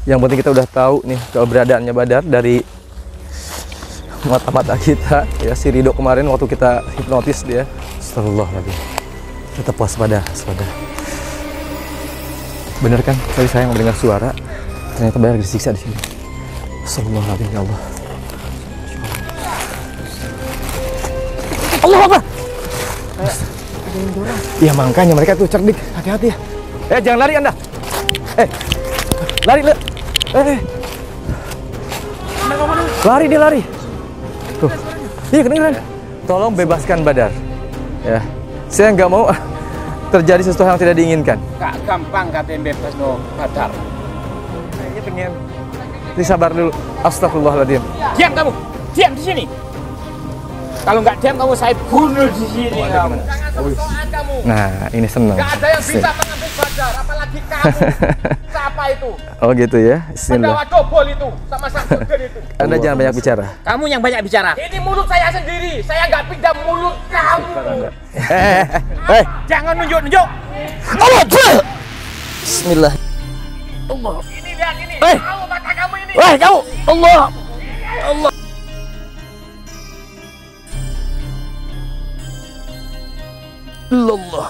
Yang penting kita udah tahu nih keberadaannya Badar dari mata-mata kita ya. Si Ridho kemarin waktu kita hipnotis dia, astagfirullahaladzim, tetap waspada. Bener kan tadi saya mendengar suara, ternyata Badar disiksa di sini. Astagfirullahaladzim, ya Allah. Allah apa? Iya makanya mereka tuh cerdik, hati-hati ya. Jangan lari Anda. Lari. Lari dia lari. Tuh. Iya kedengeran. Tolong bebaskan Badar. Ya. Saya nggak mau terjadi sesuatu yang tidak diinginkan. Gak gampang katanya bebas no Badar. Kayaknya pengen. Jadi sabar dulu. Astagfirullahaladzim. Diam kamu. Diam di sini. Kalau nggak diam kamu saya bunuh di sini kamu. Jangan sosokan kamu. Nah, ini senang. Gak ada yang bisa mengambil Badar, apalagi kamu. Siapa itu? Oh gitu ya. Pendawa dobol itu sama Samsudin itu. Anda jangan banyak bicara. Kamu yang banyak bicara. Ini mulut saya sendiri. Saya nggak pindah mulut kamu. Jangan nunjuk-nunjuk. Allah. Bismillah. Allah. Ini lihat ini. Kamu mata kamu ini. Kamu. Allah. Allah.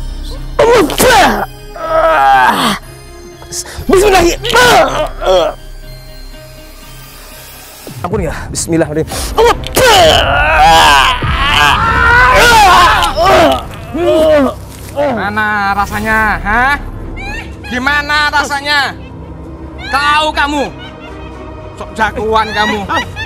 Bismillah. Ampun ya. Bismillahirrahmanirrahim. Mana rasanya, hah? Gimana rasanya? Tahu kamu? Sok jagoan kamu.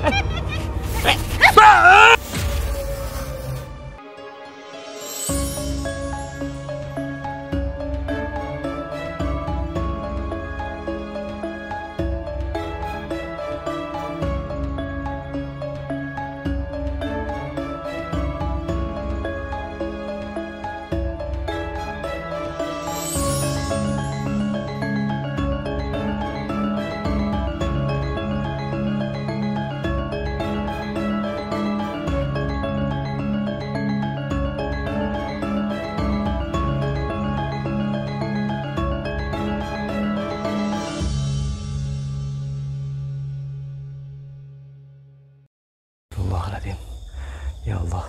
Ya Allah,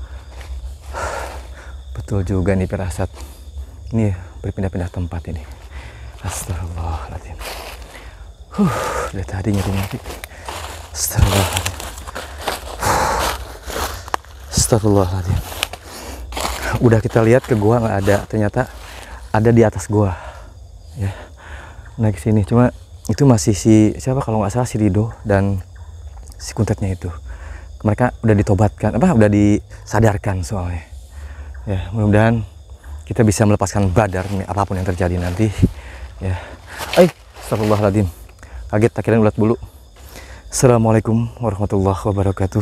betul juga nih firasat. Ini berpindah-pindah tempat ini. Astagfirullahaladzim. Dari tadi nyeri. Astagfirullahaladzim. Astagfirullahaladzim. Udah kita lihat ke gua nggak ada, ternyata ada di atas gua. Ya, naik sini. Cuma itu masih si siapa kalau nggak salah si Ridho dan si kuntetnya itu. Mereka udah ditobatkan, udah disadarkan soalnya. Ya, mudah-mudahan kita bisa melepaskan Badar apapun yang terjadi nanti. Ya. Astagfirullahaladzim. Kaget, akhirnya ulat bulu. Assalamualaikum warahmatullahi wabarakatuh.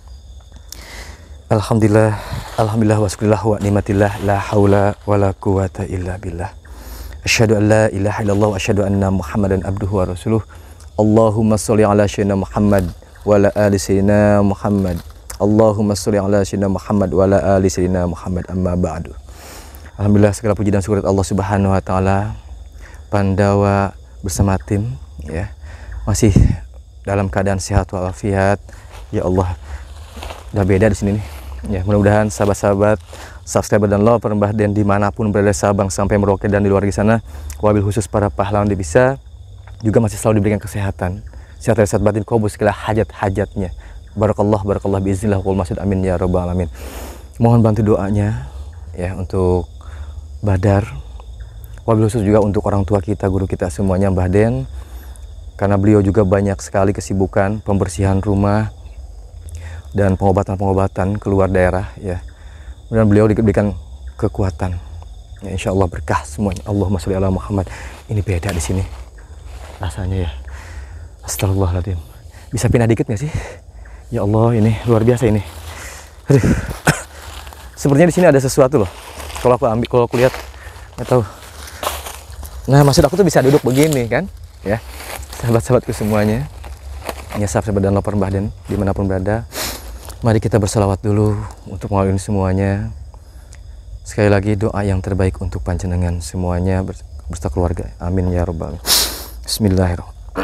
Alhamdulillah wa syukurillah wa ni'matillah la haula wa la quwata illa billah. Asyhadu an la ilaha illallah wa asyhadu anna Muhammadan abduhu wa rasuluh. Allahumma sholli ala sayyidina Muhammad wa ala ali sayyidina Muhammad. Allahumma sholli ala sayyidina Muhammad wa ala ali sayyidina Muhammad, amma ba'du. Alhamdulillah, segala puji dan syukur Allah Subhanahu wa taala. Pandawa bersama tim ya masih dalam keadaan sehat walafiat. Ya Allah, udah beda di sini nih. Ya, mudah-mudahan sahabat-sahabat subscriber dan lover Mbah Den dimanapun berada, Sabang sampai Merauke dan di luar di sana, wabil khusus para pahlawan devisa juga masih selalu diberikan kesehatan, sehat dari saat batin, kabul segala hajat-hajatnya. Barakallah biiznillah wal masjid, amin ya rabbal alamin. Mohon bantu doanya ya untuk Badar, wabil khusus juga untuk orang tua kita, guru kita semuanya Mbah Den, karena beliau juga banyak sekali kesibukan pembersihan rumah dan pengobatan keluar daerah ya. Dan beliau diberikan kekuatan ya, insya Allah berkah semuanya. Allahumma sholli ala Muhammad. Ini beda di sini rasanya ya. Astagfirullahaladzim. Bisa pindah dikit nggak sih? Ya Allah, ini luar biasa ini. Aduh. Sepertinya di sini ada sesuatu loh. Kalau aku lihat, nggak tahu. Nah, maksud aku tuh bisa duduk begini kan? Ya, sahabat-sahabatku semuanya. Ya, sahabat dan lover Mbah Den dimanapun berada. Mari kita berselawat dulu untuk mengawali semuanya. Sekali lagi doa yang terbaik untuk panjenengan semuanya berserta keluarga. Amin ya rabbal alamin. Bismillahirrahmanirrahim.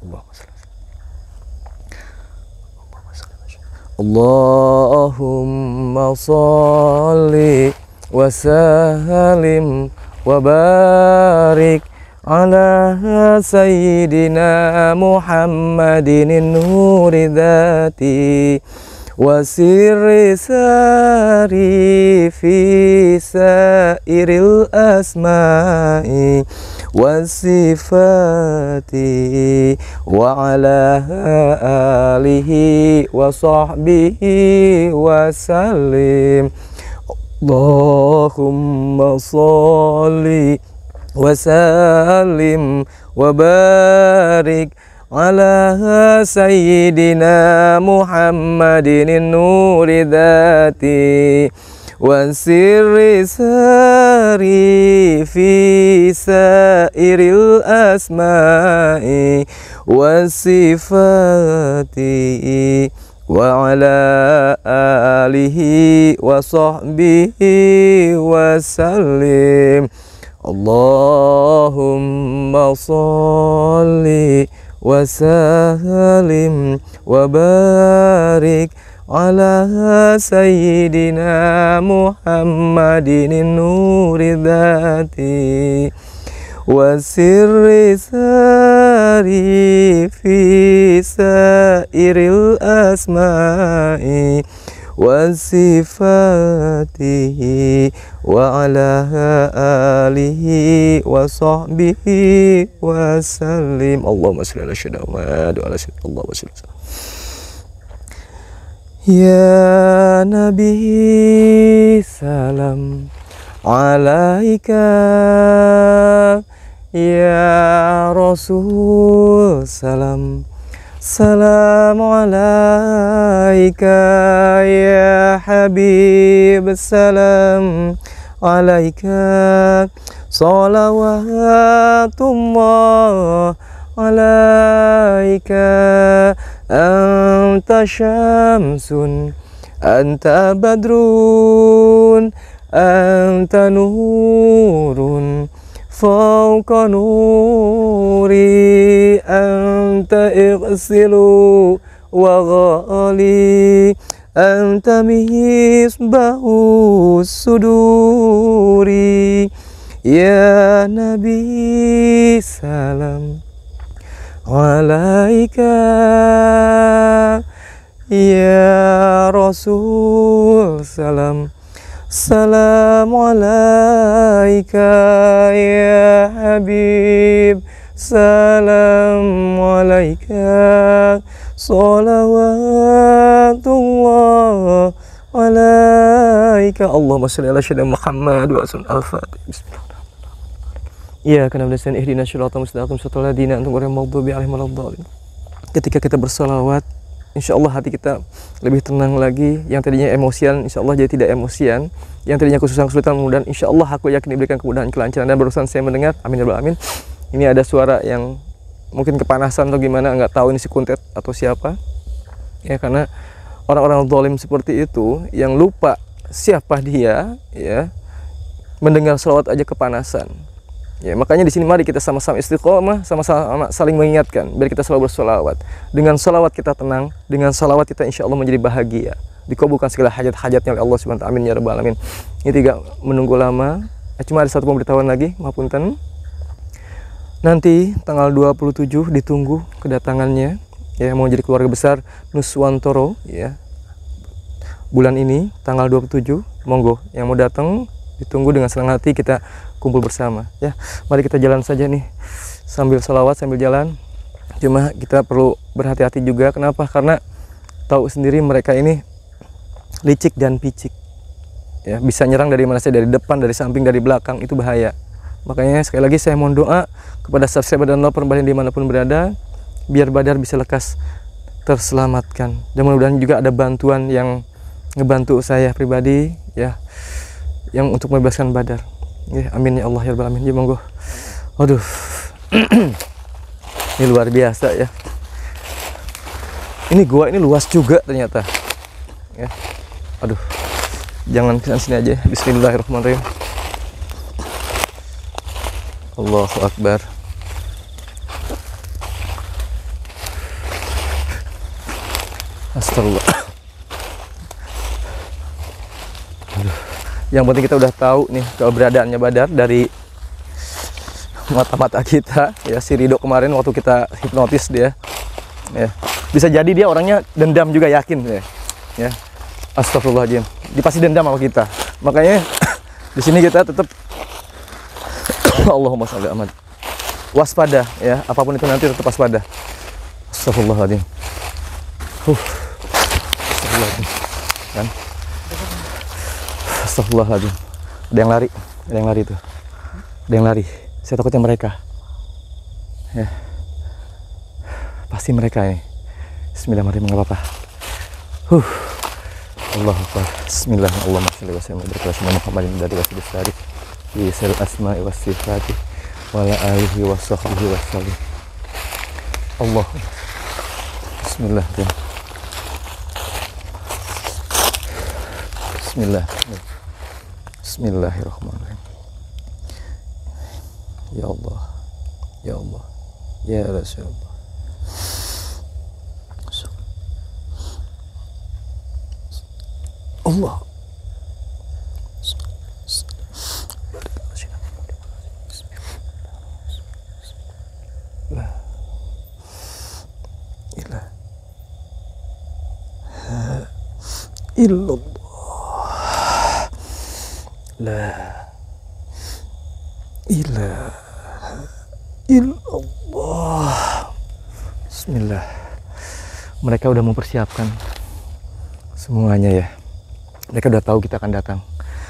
Allahumma sholli wa sallim wa barik ala sayyidina Muhammadin nuri dzati wa sirri sari fi sairil asma'i wa sifati wa ala alihi wa sahbihi wa sallim. Allahumma sholli wa sallim wa barik ala sayyidina Muhammadin nuri dzati wa sirri sari fi sairil asma'i wa sifati wa ala alihi wa sahbihi wa sallim. Allahumma sholli wa sallim wa barik ala sayyidina Muhammadin nuri dzati wa sirri sari fi sairil asma'i wa sifatihi wa ala alihi wa sahbihi wa sallim. Allahumma sholli ala sayyidina Muhammad wa ala sayyidina Allahumma sholli. Ya Nabi salam alaika, ya Rasul salam alaika, ya Habib salam alaika, salawatullah alaika, anta syamsun, anta badrun, anta nurun fawqa nuri, anta ighsilu wa ghali, anta misbahu suduri. Ya Nabi salam alaika, ya Rasul salam alaika, ya Habib salam alaika, salawatullah alaika. Allahumma sholli ala sayyidina Muhammad wa sallim. Al-Fatihah. Bismillah. Ya kana belasan ihdinas siratal mustaqim siratal ladzina an'amta alaihim maghdubi alaihim waladdallin. Ketika kita bersalawat, insyaallah hati kita lebih tenang lagi. Yang tadinya emosian, insyaallah jadi tidak emosian. Yang tadinya kesulitan mudah, insyaallah aku yakin diberikan kemudahan, kelancaran. Dan barusan saya mendengar, amin ya rabbal alamin, ini ada suara yang mungkin kepanasan atau gimana, nggak tahu ini si kuntet atau siapa. Ya karena orang-orang zalim seperti itu yang lupa siapa dia, ya mendengar salawat aja kepanasan. Ya, makanya di sini mari kita sama-sama istiqomah, sama-sama saling mengingatkan biar kita selalu bersolawat. Dengan solawat kita tenang, dengan solawat kita insya Allah menjadi bahagia, dikabulkan segala hajat-hajatnya oleh Allah Subhanahu wa ta'ala. Amin ya rabbal alamin. Ini tidak menunggu lama. Cuma ada satu pemberitahuan lagi, mapunten. Nanti tanggal 27 ditunggu kedatangannya, ya mau jadi keluarga besar Nuswantoro, ya. Bulan ini tanggal 27, monggo yang mau datang ditunggu dengan senang hati, kita kumpul bersama, ya. Mari kita jalan saja nih sambil salawat sambil jalan. Cuma kita perlu berhati-hati juga. Kenapa? Karena tahu sendiri mereka ini licik dan picik, ya, bisa nyerang dari mana saja, dari depan, dari samping, dari belakang. Itu bahaya. Makanya sekali lagi saya mohon doa kepada subscriber dan lover Badar dimanapun berada, biar Badar bisa lekas terselamatkan. Dan mudah-mudahan juga ada bantuan yang ngebantu saya pribadi, ya, yang untuk membebaskan Badar. Ya, amin ya Allah ya rabbal alamin. Ya monggo. Aduh. Ini luar biasa ya. Ini gua ini luas juga ternyata. Ya. Aduh. Jangan kesana sini aja. Bismillahirrahmanirrahim. Allahu akbar. Astagfirullah. Aduh. Yang penting kita udah tahu nih keberadaannya Badar dari mata-mata kita ya. Si Ridho kemarin waktu kita hipnotis dia ya, bisa jadi dia orangnya dendam juga, yakin ya. Astagfirullahaladzim, dia pasti dendam sama kita, makanya di sini kita tetap Allahumma sholli Ahmad, waspada ya, apapun itu nanti tetap waspada. Astagfirullahaladzim. Astagfirullahaladzim kan. Astagfirullahaladzim. Ada yang lari tuh. Ada yang lari. Saya takutnya mereka. Ya. Pasti mereka ini. Bismillahirrahmanirrahim, enggak apa-apa. Allahu Akbar. Bismillahirrahmanirrahim. Wassalamualaikum Muhammadin dari wasilus syarif. Bi sal asma'i was sifati wa la alihi wa sahbihi wasallim. Allah. Bismillahirrahmanirrahim. Bismillahirrahmanirrahim. Ya Allah, ya Allah, ya Rasulullah. Allah. La ilaha illallah. La ilaha illallah. Bismillah. Mereka udah mempersiapkan semuanya ya. Mereka udah tahu kita akan datang.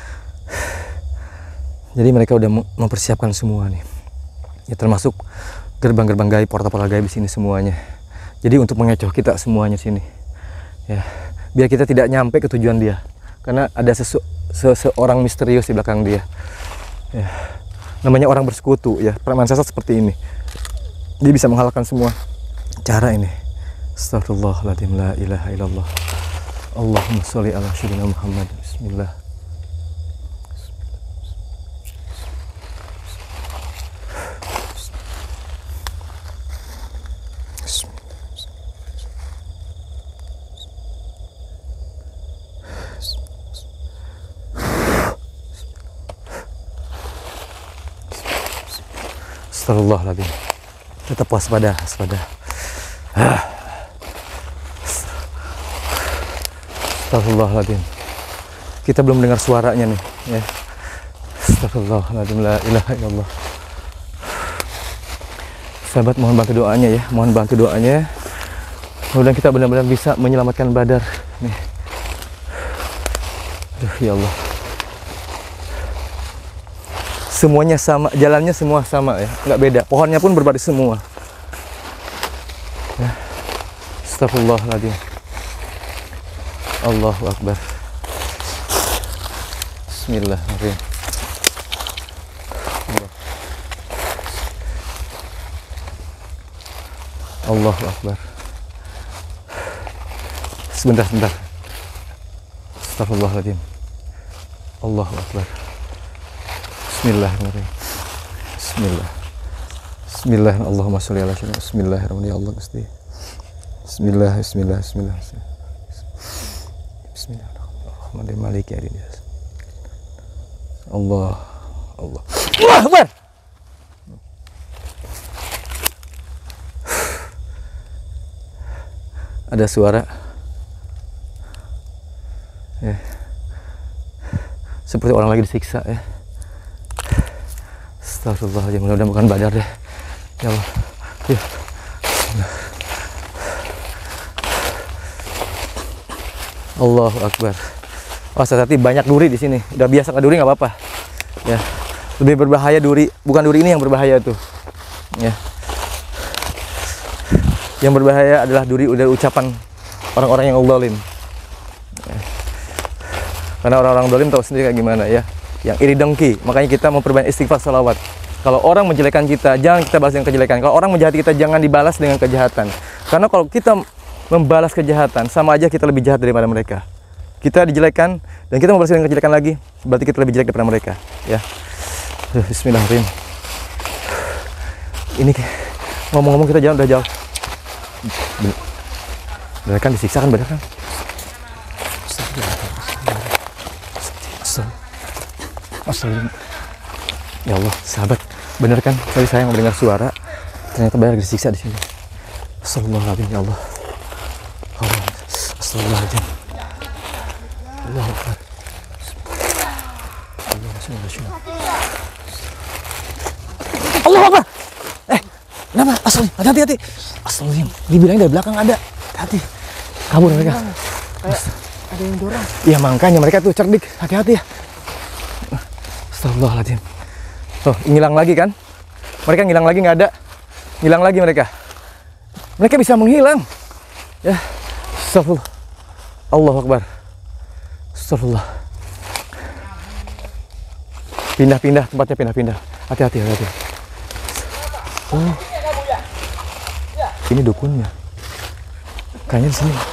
Jadi mereka udah mempersiapkan semua nih. Ya termasuk gerbang-gerbang gaib, portal-portal gaib di sini semuanya. Jadi untuk mengecoh kita semuanya sini. Ya, biar kita tidak nyampe ke tujuan dia. Karena ada seorang misterius di belakang dia. Ya. Namanya orang bersekutu ya. Preman sesat seperti ini. Dia bisa mengalahkan semua cara ini. Astagfirullahaladzim, la ilaha illallah. Allahumma sholli ala sayyidina Muhammad. Bismillah. Astagfirullahaladzim. Tetap waspada. Astagfirullahaladzim. Kita belum dengar suaranya nih ya. Astagfirullahaladzim, la ilaha illallah. Sahabat, mohon bantu doanya ya, mohon bantu doanya. Mudah-mudahan kita benar-benar bisa menyelamatkan Badar nih. Aduh ya Allah. Semuanya sama, jalannya semua sama ya, nggak beda. Pohonnya pun berbaris semua. Ya. Astagfirullahaladzim. Allahu Akbar. Bismillahirrahmanirrahim. Allahu Akbar. Sebentar. Astagfirullahaladzim. Allahu Akbar. Bismillahirrahmanirrahim. Bismillah. Allahumma sholli ala sayyidina. Bismillahirrahmanirrahim. Allah Gusti. Bismillah. Bismillahirrahmanirrahim. Maliki yaumiddin. Allah. Allahu Akbar. Ada suara. Ya. Seperti orang lagi disiksa ya. Astagfirullahaladzim, mudah-mudahan bukan Badar deh. Ya Allah. Ya. Allahu Akbar. Oh, hati-hati, banyak duri di sini. Udah biasa nggak duri nggak apa-apa. Ya. Lebih berbahaya duri, bukan duri ini yang berbahaya tuh. Ya. Yang berbahaya adalah duri udah ucapan orang-orang yang zalim. Ya. Karena orang-orang zalim tahu sendiri kayak gimana ya. Yang iri dengki, makanya kita memperbanyak istighfar, salawat. Kalau orang menjelekan kita, jangan kita balas dengan kejelekan. Kalau orang menjahati kita, jangan dibalas dengan kejahatan. Karena kalau kita membalas kejahatan, sama aja kita lebih jahat daripada mereka. Kita dijelekan dan kita membalas dengan kejelekan lagi, berarti kita lebih jelek daripada mereka. Ya. Bismillahirrahmanirrahim. Ini ngomong-ngomong kita jalan udah jauh. Bener kan, disiksa kan, bener kan? Astagfirullah. Ya Allah, sahabat, bener kan? Tadi saya mendengar suara, ternyata banyak disiksa di sini. Astagfirullahaladzim, ya Allah. Astagfirullahaladzim. Allah Akbar. Allah Akbar. Kenapa? Astagfirullah, hati-hati. Astagfirullahaladzim, dibilangin dari belakang ada. Hati-hati. Kabur mereka. Ada yang dorong. Iya, makanya mereka tuh cerdik. Hati-hati ya. Astagfirullahaladzim. Tuh, ngilang lagi kan? Mereka ngilang lagi, nggak ada. Ngilang lagi mereka. Mereka bisa menghilang. Ya. Astagfirullah. Allahu Akbar. Astagfirullah. Pindah-pindah, tempatnya pindah-pindah. Hati-hati, hati-hati. Oh. Ini dukunnya. Kayaknya di sini.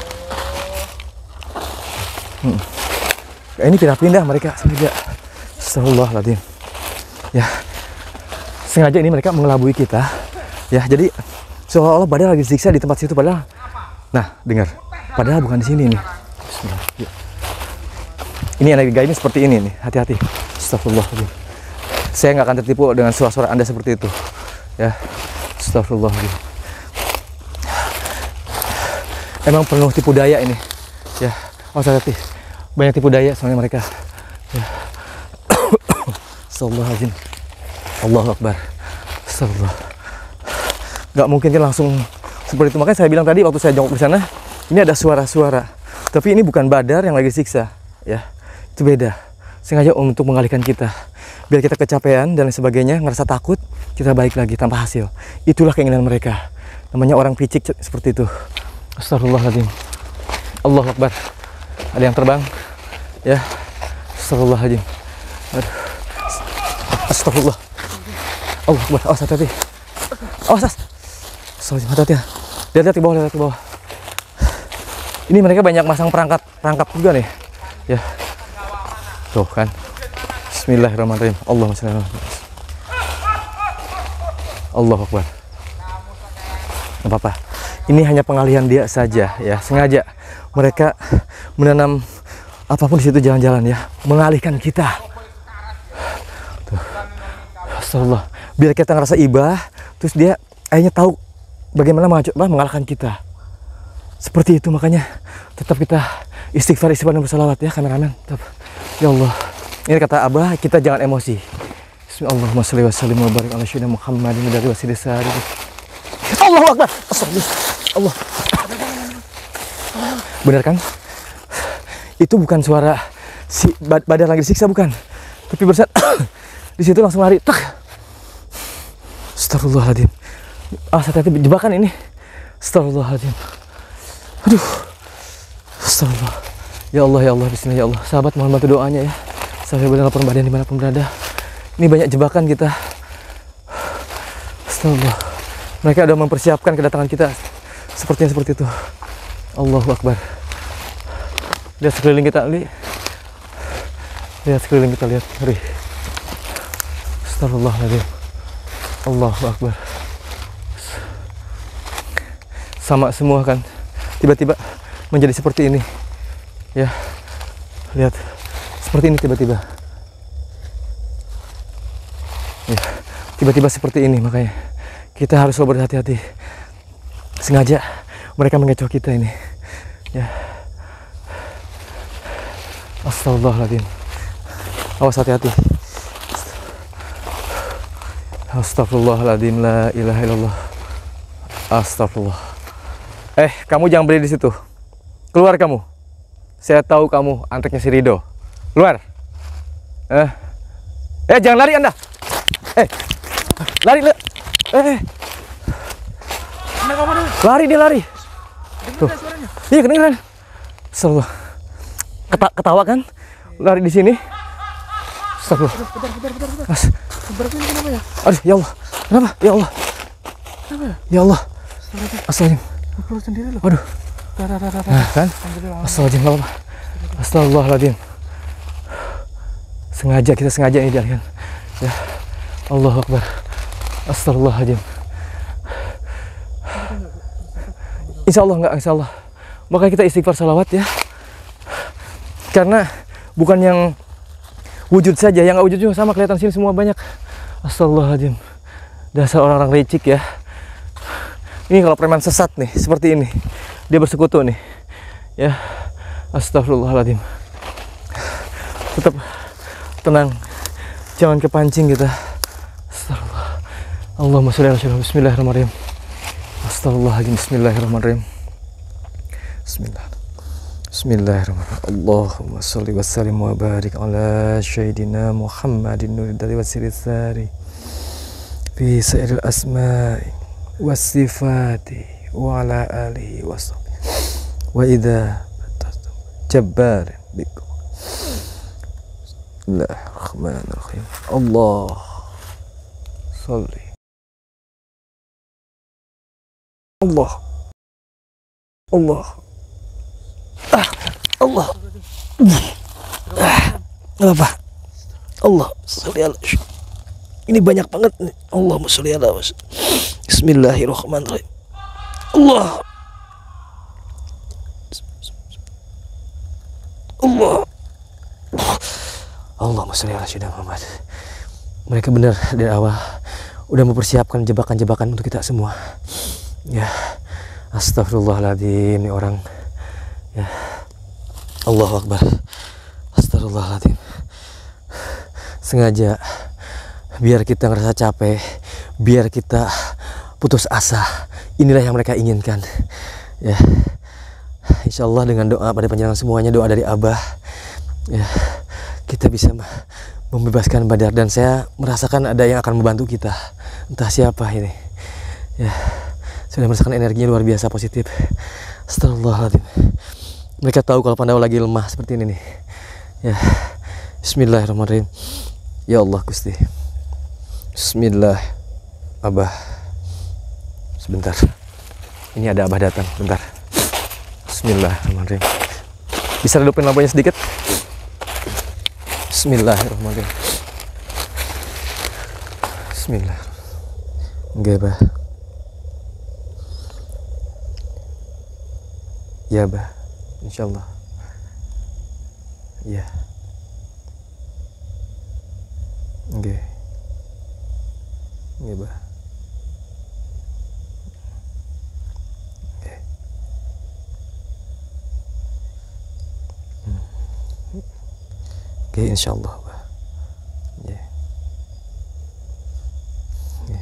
Ini pindah-pindah mereka sengaja. Astagfirullahaladzim. Ya, sengaja ini mereka mengelabui kita. Ya, jadi seolah-olah Badar lagi disiksa di tempat situ, padahal. Nah, dengar. Padahal bukan di sini nih. Bismillah. Ya. Ini energi ini seperti ini nih. Hati-hati. Astagfirullahaladzim. Saya nggak akan tertipu dengan suara-suara Anda seperti itu. Ya. Astagfirullahaladzim. Emang penuh tipu daya ini. Ya. Oh, hati-hati. Banyak tipu daya soalnya mereka. Ya. Astagfirullahaladzim. Allahu Akbar. Astagfirullah. Gak mungkin kan langsung seperti itu. Makanya saya bilang tadi waktu saya jongkok di sana, ini ada suara-suara. Tapi ini bukan Badar yang lagi siksa, ya. Itu beda. Sengaja untuk mengalihkan kita, biar kita kecapean dan lain sebagainya, ngerasa takut, kita balik lagi tanpa hasil. Itulah keinginan mereka. Namanya orang picik seperti itu. Astagfirullahaladzim. Allahu Akbar. Ada yang terbang, ya. Astagfirullahaladzim. Aduh. Astagfirullah. Allah Akbar. Awas, hati-hati. Awas, astagfirullah, hati-hati ya. Lihat ke bawah, lihat ke bawah. Ini mereka banyak masang perangkap juga nih. Ya. Tuh kan. Bismillahirrahmanirrahim. Allahumma shalli ala Muhammad. Allahu Akbar. Enggak apa-apa. Ini hanya pengalihan dia saja, ya. Sengaja mereka menanam apapun di situ, jalan-jalan ya, mengalihkan kita. Tuh. Astagfirullah. Biar kita ngerasa ibah, terus dia akhirnya tahu bagaimana mengalahkan kita. Seperti itu, makanya tetap kita istighfar dan bersalawat ya, kameramen. Tetap. Ya Allah. Ini kata Abah, kita jangan emosi. Bismillahirrahmanirrahim. Shalli wa sallim wa barik ala sayyidina Muhammadin dari wasil sari. Allahu Akbar. Astagfirullah. Allah. Benar kan? Itu bukan suara si Badar lagi disiksa, bukan. Tapi bersat di situ langsung lari. Tak. Astagfirullahaladzim. Hati-hati, jebakan ini. Astagfirullahaladzim. Aduh. Astagfirullah. Ya Allah, ya Allah, bismillah, ya Allah. Sahabat, mohon bantu doanya ya. Saya benar lapor badan dimanapun berada. Ini banyak jebakan kita. Astagfirullah. Mereka sudah mempersiapkan kedatangan kita seperti itu. Allahu Akbar. Lihat sekeliling kita, Li. Lihat sekeliling kita, lihat. Ngeri. Astagfirullahaladzim. Allahu Akbar. Sama semua kan. Tiba-tiba menjadi seperti ini. Ya. Lihat. Seperti ini tiba-tiba. Ya. Tiba-tiba seperti ini, makanya kita harus selalu berhati-hati. Sengaja mereka mengecoh kita ini. Ya. Astagfirullahaladzim. Awas, hati-hati. Astagfirullahaladzim. La ilaha illallah. Astagfirullah. Kamu jangan berdiri di situ. Keluar kamu. Saya tahu kamu anteknya si Rido. Keluar. Jangan lari Anda. Lari. Lari, dia lari. Tuh. Iya, kedengeran. Astagfirullah. Ketawa kan? Lari di sini. Astagfirullah. Kenapa ya? Aduh, ya Allah. Kenapa? Ya Allah. Kenapa ya? Ya Allah. Astagfirullah. Perut sendiri loh. Waduh. Nah, kan? Astagfirullah. Astagfirullahaladzim. Kita sengaja ini dialihkan. Ya. Allahu Akbar. Astagfirullahaladzim. Insya Allah enggak, insya Allah. Makanya kita istighfar salawat ya. Karena bukan yang wujud saja, yang nggak wujud juga sama kelihatan sini semua banyak. Astagfirullahaladzim. Dasar orang-orang licik ya. Ini kalau preman sesat nih, seperti ini. Dia bersekutu nih. Ya. Astagfirullahaladzim. Tetap tenang. Jangan kepancing kita. Astagfirullah. Allahumma sholli ala sayyidina. Bismillahirrahmanirrahim. Astagfirullahaladzim. Bismillahirrahmanirrahim. Bismillahirrahmanirrahim. Allahumma sholli wa sallim wa barik ala sayyidina Muhammadin nuril dari wasirisari fi sa'iril asma'i was sifati wa ala alihi wa sahbihi wa idza jabbar bikum. Bismillahirrahmanirrahim. Allah sholli Allah Allah apa Allah sholli ala. Ini banyak banget nih. Allahumma sholli ala. Bismillahirrahmanirrahim. Allah Allahumma sholli ala sayyidina Muhammad. Mereka benar dari awal udah mempersiapkan jebakan-jebakan untuk kita semua. Ya, astagfirullahaladzim, ini orang. Ya, Allahu Akbar. Astagfirullahaladzim. Sengaja biar kita ngerasa capek, biar kita putus asa. Inilah yang mereka inginkan. Ya, insya Allah dengan doa pada panjenengan semuanya, doa dari Abah, ya, kita bisa membebaskan Badar. Dan saya merasakan ada yang akan membantu kita. Entah siapa ini. Ya, sudah merasakan energinya luar biasa positif. Astagfirullahaladzim. Mereka tahu kalau Pandawa lagi lemah seperti ini nih. Ya, Bismillahirrahmanirrahim. Ya Allah Gusti. Bismillah. Abah, sebentar. Ini ada Abah datang. Bentar. Bismillahirrahmanirrahim. Bisa redupin lampunya sedikit? Bismillahirrahmanirrahim. Bismillahirrahmanirrahim. Enggak, Abah. Ya, Abah. Insyaallah. Ya. Enggak. Enggak, Abah. Oke, insyaallah, Bah. Ya. Ya.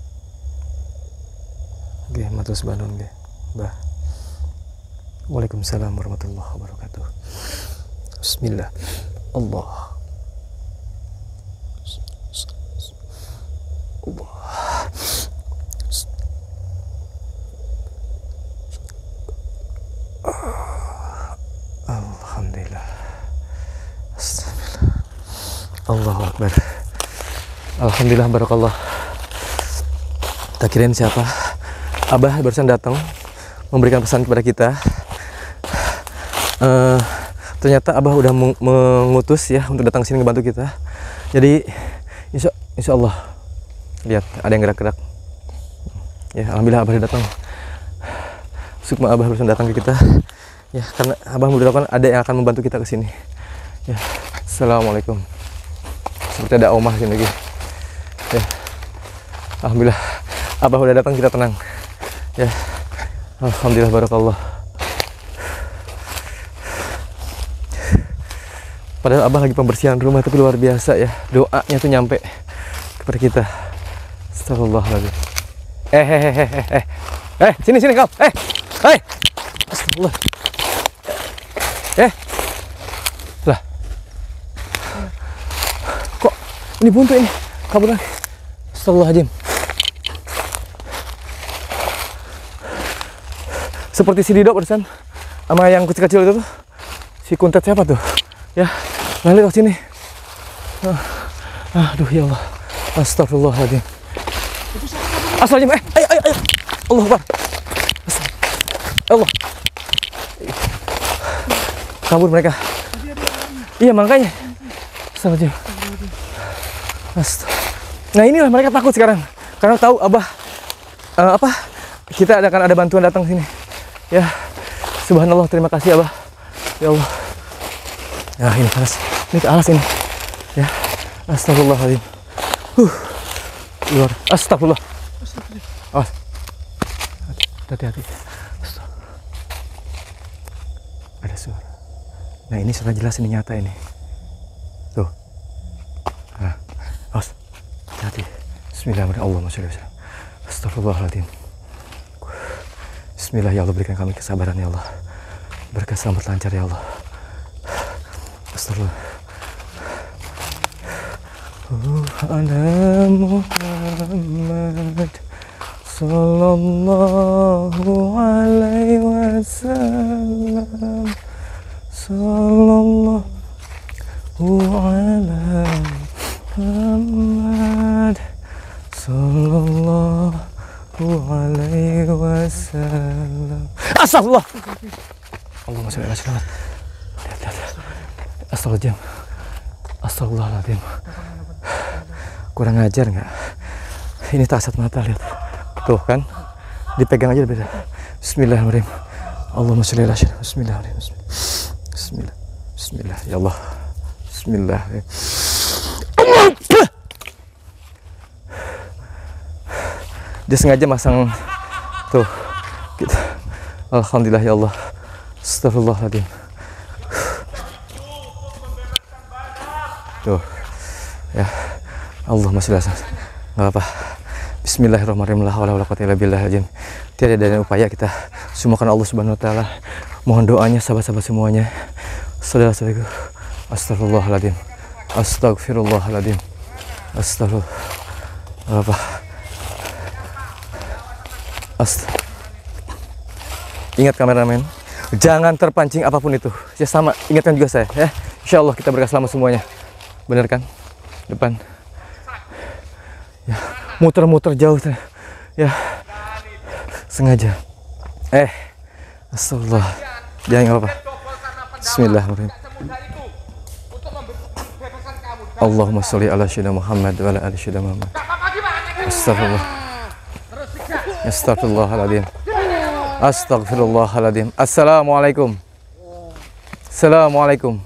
Oke, matur subanon, nggih, Bah. Waalaikumsalam warahmatullahi wabarakatuh. Bismillah. Allah. Alhamdulillah. Astagfirullah. Allahu Akbar. Alhamdulillah, barakallah. Tak kirain siapa. Abah barusan datang memberikan pesan kepada kita. Ternyata Abah udah mengutus ya untuk datang sini ngebantu kita. Jadi insya Allah, lihat ada yang gerak-gerak. Ya, alhamdulillah Abah datang. Sukma Abah barusan datang ke kita. Ya, karena Abah memberitahukan ada yang akan membantu kita ke sini. Ya, assalamualaikum. Seperti ada omah sini lagi. Ya, alhamdulillah Abah udah datang, kita tenang. Ya, alhamdulillah, barakallah. Padahal Abah lagi pembersihan rumah, tapi luar biasa ya. Doanya tuh nyampe kepada kita. Astagfirullahaladzim. Sini kau. Astagfirullah. Lah. Kok ini buntu ini? Kabur lagi. Astagfirullahaladzim. Seperti si Dido barusan sama yang kecil-kecil itu tuh. Si kuntet siapa tuh? Ya, balik ke sini. Aduh ya Allah. Astagfirullahaladzim. Astagfirullahaladzim. Ayo. Allah Akbar. Allah. Kabur mereka. Iya, makanya. Astagfirullahaladzim. Nah, inilah mereka takut sekarang. Karena tahu Abah kita akan ada bantuan datang sini. Ya, Subhanallah, terima kasih Abah. Ya Allah. Nah ini panas. Ini ke alas ini. Ya. Astagfirullahaladzim. Luar. Astagfirullah. Awas. Hati-hati. Ada suara. Nah ini sudah jelas, ini nyata ini. Tuh. Nah. Awas. Hati-hati. Bismillahirrahmanirrahim. Astagfirullahaladzim. Bismillah ya Allah, berikan kami kesabaran ya Allah. Berkah selamat lancar ya Allah. Astagfirullah. Ala Muhammad sallallahu alaihi wasallam. Sallallahu ala Muhammad sallallahu alaihi wasallam. Astagfirullah. Allahumma sholli ala Muhammad. Astagfirullahaladzim. Astagfirullahaladzim. Kurang ajar nggak? Ini tak kasat mata, lihat. Tuh kan? Dipegang aja beda. Bismillahirrahmanirrahim. Allahumma sholli ala Muhammad. Bismillahirrahmanirrahim. Bismillah. Bismillah. Ya Allah. Bismillah. Dia sengaja masang tuh. Gitu. Alhamdulillah ya Allah. Astagfirullahaladzim. Tuh. Ya. Allahumma sholli ala Muhammad. Enggak apa. Bismillahirrahmanirrahim. La haula wala quwwata illa billah. Tiada daya upaya, kita semoga Allah Subhanahu wa taala. Mohon doanya sahabat-sahabat semuanya. Saudara-saudaraku. Astagfirullahaladzim. Astagfirullahaladzim. Astagfirullah. Apa? Ingat kameramen, jangan terpancing apapun itu. Ya sama, ingatkan juga saya ya. Insya Allah kita berkah selamat semuanya. Bener kan? Depan. Ya, muter-muter jauh ya. Sengaja. Astagfirullah. Jangan apa-apa. Bismillahirrahmanirrahim. Allahumma sholli ala sayyidina Muhammad wa ala ali sayyidina Muhammad. Astagfirullah. Astagfirullahaladzim. Astagfirullahaladzim. Assalamualaikum. Assalamualaikum.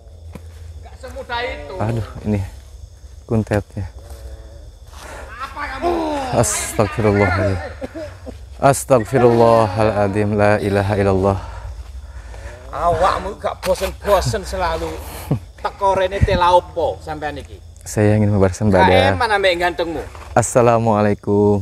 Aduh, ini kuntetnya. Astagfirullahaladzim. Astagfirullahaladzim. La ilaha illallah. Awakmu gak bosen-bosen selalu teko rene tela opo sampean iki? Saya ingin membalaskan badar. Mana mbek gantengmu? Assalamualaikum.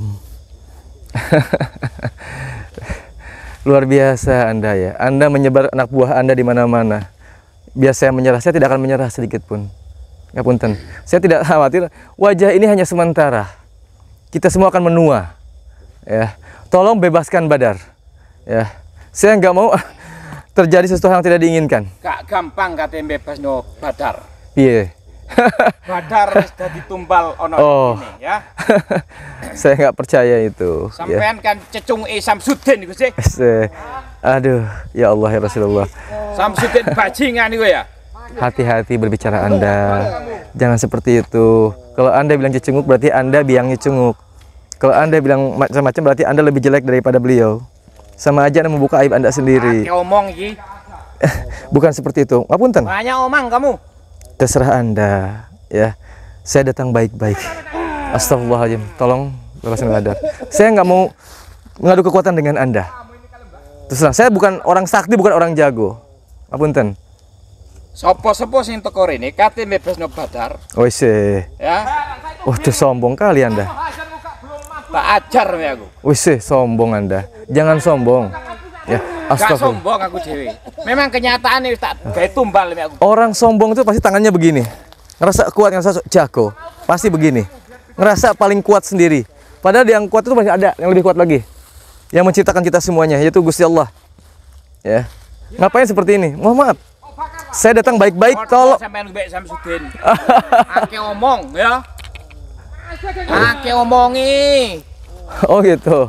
Luar biasa Anda ya. Anda menyebar anak buah Anda di mana-mana. Biar saya menyerah, saya tidak akan menyerah sedikit pun. Ngapunten. Saya tidak khawatir. Wajah ini hanya sementara. Kita semua akan menua. Ya. Tolong bebaskan Badar. Ya. Saya nggak mau terjadi sesuatu yang tidak diinginkan. Gak gampang katanya bebas no Badar. Iya. Badar sudah ditumbal ono ini ya. Saya nggak percaya itu. Sampean kan cecung Samsudin iku sih. Aduh, ya Allah ya Rasulullah. Samsudin bajingan iku ya. Hati-hati berbicara Anda. Jangan seperti itu. Kalau Anda bilang cecunguk berarti Anda biangnya cunguk. Kalau Anda bilang macam-macam berarti Anda lebih jelek daripada beliau. Sama aja Anda membuka aib Anda sendiri. Omong iki. Bukan seperti itu. Ngapunten. Banyak omong kamu. Terserah Anda, ya. Saya datang baik-baik. Astagfirullahaladzim. Tolong bebaskan Badar. Saya nggak mau mengadu kekuatan dengan Anda. Terserah. Saya bukan orang sakti, bukan orang jago. Ngapunten. Sopo-sopo sing teko rene kate bebasno Badar. Oh sih. Ya. Waduh, sombong kali Anda. Tak ajar ya aku. Wis sombong Anda. Jangan sombong. Ya, gak sombong aku dewe. Memang kenyataannya tak gawe tumbal aku. Orang sombong itu pasti tangannya begini. Ngerasa kuat, ngerasa jago. Pasti begini. Ngerasa paling kuat sendiri. Padahal yang kuat itu masih ada yang lebih kuat lagi. Yang menciptakan kita semuanya, yaitu Gusti Allah. Ya. Ngapain seperti ini? Mohon maaf. Saya datang baik-baik kalau sampean mbek Samsudin. Ake omong ya. Ake omongi. Oh gitu.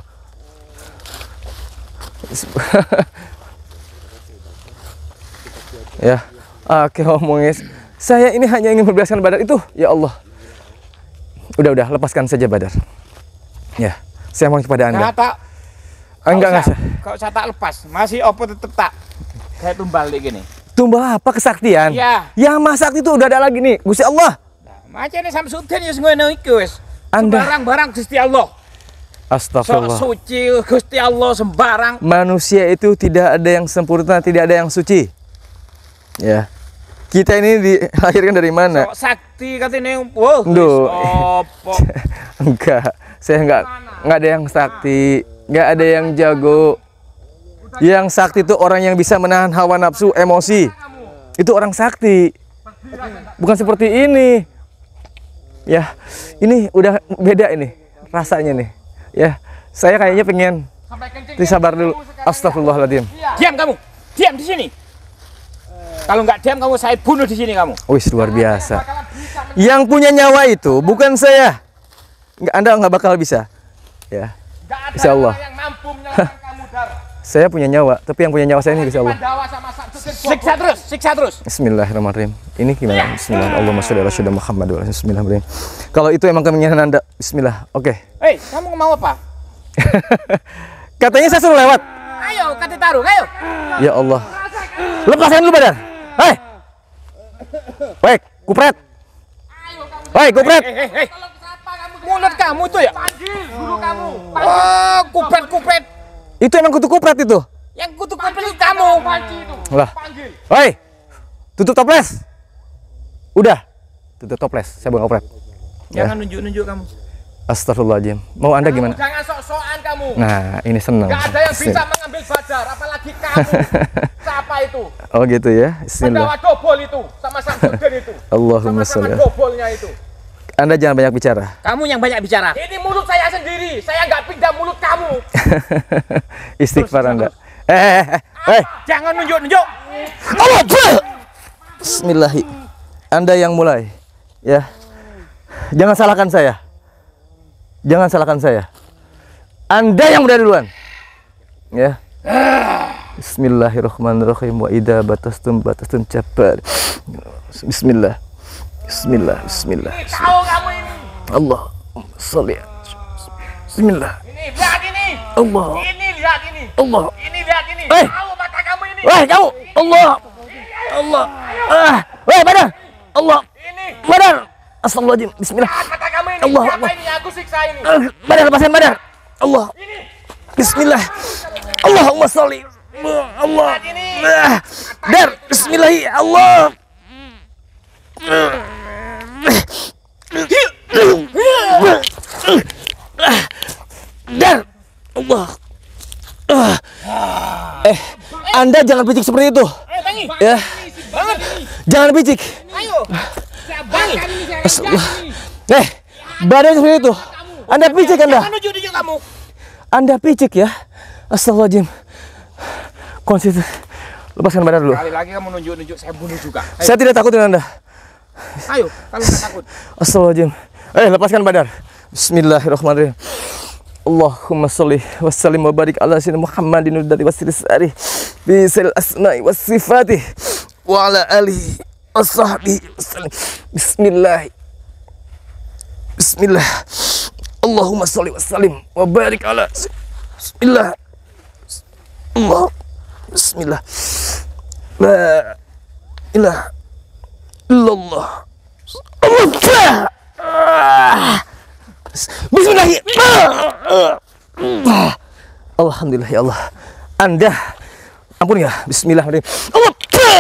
Ya, oke ngomongin. Saya ini hanya ingin membebaskan Badar itu, ya Allah. Udah, lepaskan saja Badar. Ya, saya mohon kepada Anda. Enggak, enggak. Kau saya tak lepas, masih opo tetep tak kayak tumbal kayak gini. Tumbal apa kesaktian? Iya. Yang Maha Sakti itu udah ada lagi nih, Gusti Allah. Macam ini Samsudin ya ngono iku wis. Anda Barang-barang Gusti Allah. Astagfirullah. Suci Gusti Allah sembarang. Manusia itu tidak ada yang sempurna, tidak ada yang suci. Ya. Kita ini dilahirkan dari mana? Sok sakti katanya. Wow. Duh. Opo. Enggak. Saya enggak ada yang sakti, enggak ada yang jago. Yang sakti itu orang yang bisa menahan hawa nafsu, emosi. Itu orang sakti. Bukan seperti ini. Ya, ini udah beda ini rasanya nih. Ya, saya kayaknya pengen sabar dulu. Astagfirullahaladzim. Diam kamu. Diam di sini. Kalau nggak diam kamu saya bunuh di sini kamu. Wih, luar biasa. Yang punya nyawa itu bukan saya. Anda nggak bakal bisa. Ya. Insya Allah. Yang mampu menyelamatkan kamu, Dar. Saya punya nyawa, tapi yang punya nyawa saya ini Insya Allah. Siksa terus, siksa terus. Bismillahirrahmanirrahim. Ini gimana? Bismillah. Allahumma sholli ala sayyidina Muhammad wa ala Bismillahirrahmanirrahim. Kalau itu emang keinginan Anda, Bismillah. Oke. Hei, kamu mau apa? Katanya saya suruh lewat. Ayo, kata tarung, ayo. Ya Allah. Lepaskan dulu badan. Hei. Baik, kupret. Hei, kupret. Hei. Mulut kamu itu ya? Panggil guru kamu. Oh, kupret-kupret. Itu emang kutu kupret itu. Yang kutu kupret itu kamu. Lah. Hei. Tutup toples. Udah. Tutup toples. Saya bukan kupret. Jangan nunjuk-nunjuk kamu. Astagfirullahaladzim. Mau Anda gimana? Jangan sok-sokan kamu. Nah, ini senang. Gak ada yang bisa mengambil Badar, apalagi kamu. Siapa itu? Oh gitu ya. Bismillah. Pendawa dobol itu, sama Samsudin itu. Allahumma sholli. Sama dobolnya itu. Anda jangan banyak bicara. Kamu yang banyak bicara. Ini mulut saya sendiri. Saya nggak pindah mulut kamu. Istighfar Anda. Jangan nunjuk-nunjuk. Allah. Bismillah. Anda yang mulai. Ya. Jangan salahkan saya. Jangan salahkan saya. Anda yang udah duluan. Ya. Bismillahirrahmanirrahim. Wa idza batastum cabar. Bismillah. Bismillah. Tahu kamu ini. Allah. Sholli. Bismillah. Ini lihat ini. Allah. Ini lihat ini. Allah. Ini lihat ini. Eh. Tahu mata kamu ini. Wah, kamu. Allah. Allah. Badar. Allah. Ini. Badar. Astagfirullahaladzim. Bismillah. Mata kamu ini. Allah. Siapa ini? Aku siksa ini. Badar, lepasin Badar. Allah. Ini. Bismillah. Allahumma sholli. Allah. Dar. Bismillah. Allah. Dar. Allah. Anda jangan picik seperti itu. Tangi. Ya. Banget. Jangan picik. Ayo. Bangi. Badan seperti itu. Anda picik Anda. Jangan nunjuk-nunjuk kamu. Anda picik ya. Astagfirullahaladzim. Konsisten. Lepaskan Badar dulu. Kali lagi kamu nunjuk-nunjuk saya bunuh juga. Ayo. Saya tidak takut dengan Anda. Ayo, kalau nggak takut. Astagfirullahaladzim. Lepaskan Badar. Bismillahirrahmanirrahim. Allahumma sholli wa sallim wa barik ala sayyidina Muhammadin dari wasiri bisil asma'i was sifati wa ala alihi washabbihi wasallim. Bismillah. Bismillah. Allahumma sholli wa sallim wa barik ala Bismillah. Allah. Bismillah. La ilaha illallah. Bismillah. Alhamdulillah ya Allah. Anda ampun ya. Bismillahirrahmanirrahim. Allah.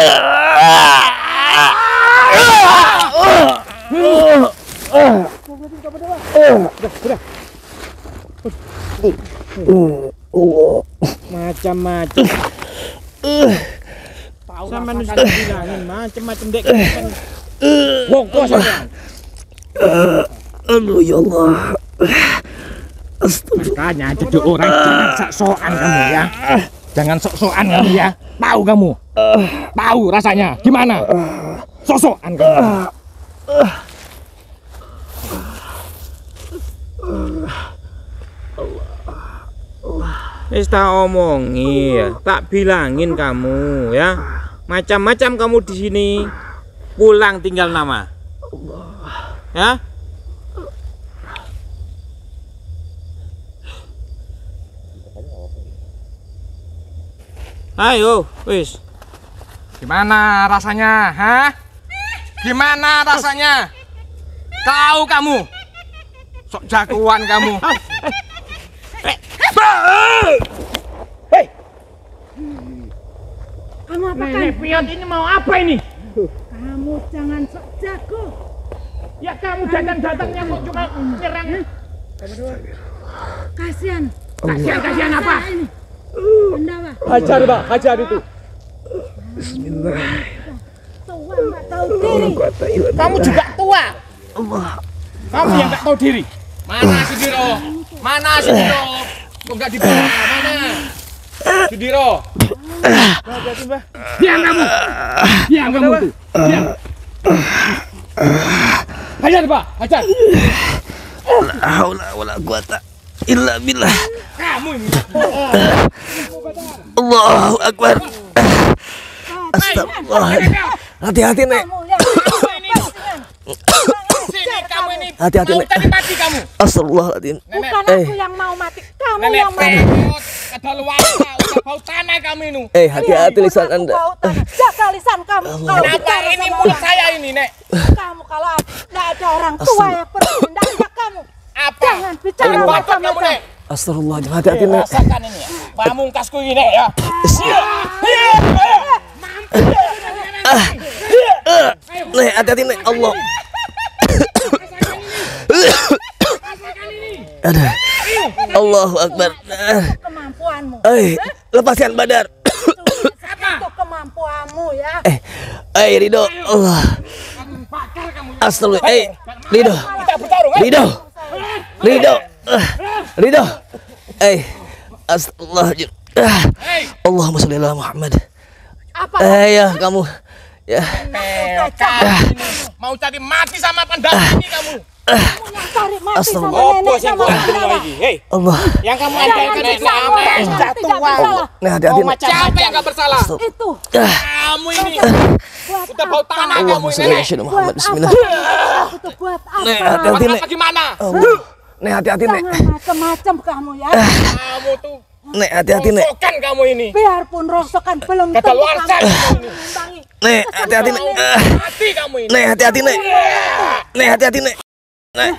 Macam-macam. Sama manusia bilangin macam-macam dek. Bongkos aja. Aduh ya Allah. Makanya jadi orang jangan sok-sokan kamu ya. Jangan sok-sokan kamu ya. Tahu kamu? Tahu rasanya gimana? Sok-sokan kamu. Wis tak omongi ya, tak bilangin kamu ya. Macam-macam kamu di sini. Pulang tinggal nama. Ya. Ayo, wis. Gimana rasanya, hah? Gimana rasanya? Tahu kamu? Sok jagoan kamu. Hei! Kamu apa kan? Nenek piot ini mau apa ini? Kamu jangan sok jago. Ya kamu datang-datangnya kok cuma nyerang. Kasihan. Kasihan apa? Ini. Pendawa. Hajar Pak, hajar itu. Tua nggak tahu diri. Kamu juga tua. Kamu yang nggak tahu diri. Mana Sudiro? Mana Sudiro? Kok nggak dibawa? Mana? Sudiro. Diam kamu. Diam kamu tuh. Diam. Hajar Pak, hajar. La haula wala quwata illa billah. Kamu ini. Allahu akbar. Astagfirullah. Hati-hati, Nek. Kamu yang Sini kamu ini. Hati-hati, Mau Nek. tadi mati kamu. Astagfirullahaladzim. bukan aku yang mau mati. Kamu Nenek yang mau. peot, kadaluarsa, udah bau tanah kamu ini. Hati-hati lisan Aku Anda. bau tanah. Jaga lisan kamu. Kalau Kenapa bicara ini sama mulut orang. saya ini, Nek? Kamu kalau tidak ada orang tua yang perlu mendadak kamu. Apa? Jangan bicara Ini batok kamu, macam-macam. Nek. Astagfirullahaladzim. Hati-hati, Nek. Rasakan ini ya. Pamungkasku ini, Nek, ya. Nek, hati-hati, Nek. Allah. Aduh. Allahu akbar. Kemampuanmu. Lepaskan Badar. Itu kemampuanmu ya. Ridho. Allah. Bakar kamu. Astagfirullah. Ridho. Kita bertarung, Ridho. Ridho. Ridho. Astagfirullahaladzim. Hei, Allahumma sholli ala Muhammad. Apa? Ya kamu. Ya. peot kamu ini. Mau cari mati sama pendatang ini kamu. Kamu yang cari mati sama Astagfirullah. nenek sama pendawa. Hei, Allah. yang kamu Jangan andalkan itu bisa apa? ngomong, tidak bersalah. Nek, hati-hati, Nek. Siapa yang gak bersalah? Itu Kamu ini. buat Udah bau tanah kamu Allahumma ini, sholli ala Nek. sayyidina Buat Muhammad. apa? Bismillah. Itu buat apa? Nek, hati-hati, Nek. Apa gimana? Allah. Nek, hati-hati, Nek. Jangan macam-macam kamu ya. Kamu tuh Nah, Nek, hati-hati, Nek. rosokan kamu ini. Biarpun rosokan belum tentu Kadaluarsa kamu kamu ini. mengimbangi. Nek, hati-hati, Nek. Mati kamu ini. Nek, hati-hati, Nek. Nek, hati-hati, Nek. Nek.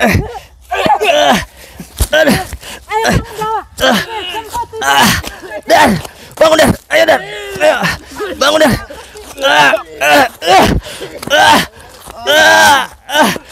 Aduh. Ayo kamu bawa. Jemput itu. Dan, bangun Dan. Ayo Dan. Ayo. Bangun Dan.